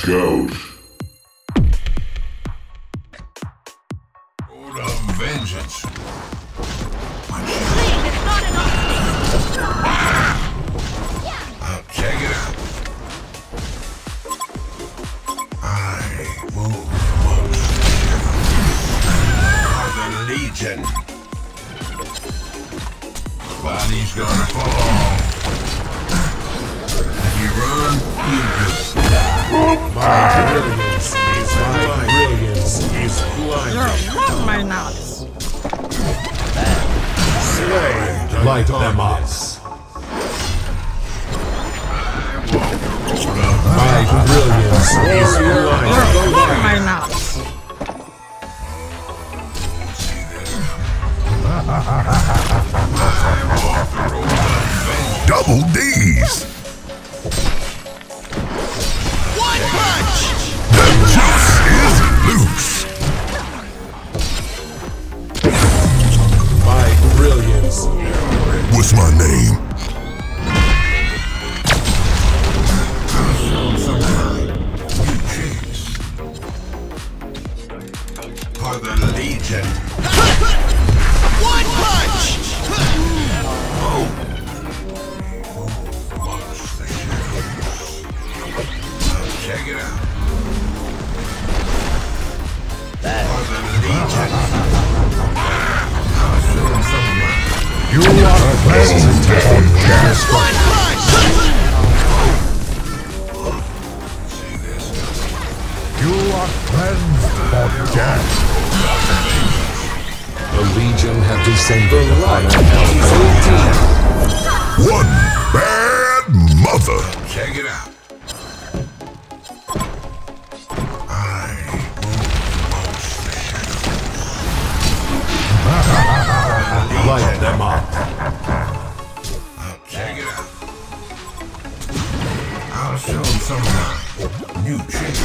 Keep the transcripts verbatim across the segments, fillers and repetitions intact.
goes. Order of vengeance. I'll check it out. I move for the Legion. Body's gonna fall. You run, you just. My brilliance is my brilliance is blinding. Love my nuts. Slay light them up. My brilliance is blinding. Love my nuts. Double D's. One punch! The juice is loose. My brilliance. What's my name? For the Legion. One punch! Check it out. For the Legion. You are present on cast. One punch! You are cleansed on death. The Legion have descended upon an One bad mother. Check it out. light them up. I'll check it out. I'll show them some of my new tricks.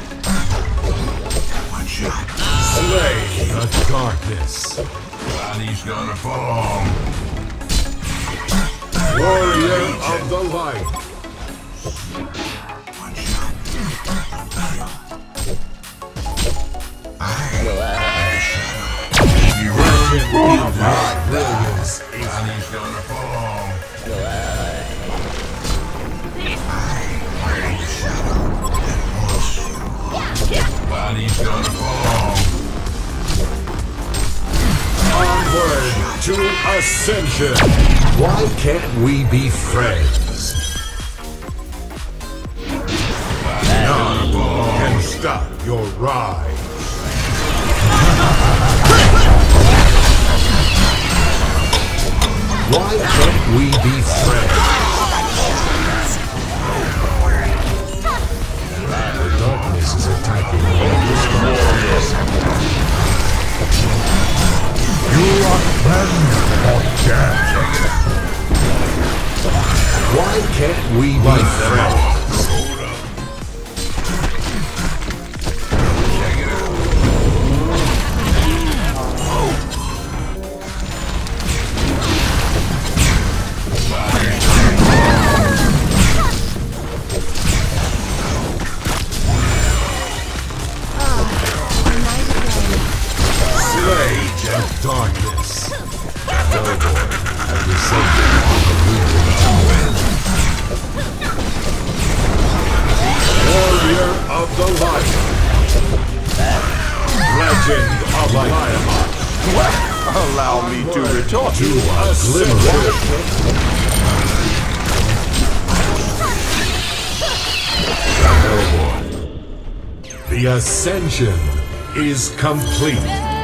One shot. Slay the darkness. Body's gonna fall. Warrior of the light. One shot. You run. My brilliance is Body's gonna fall. Body's gonna fall. onward to ascension. Why can't we be friends? None can stop your ride. Why can't we be friends? The darkness is attacking all this. You are cleansed on death. Why can't we be friends? Darkness. Noble and descendant of the Warrior of the light. Legend of WhyHim. Allow me to retort. To a glimmer. The ascension is complete.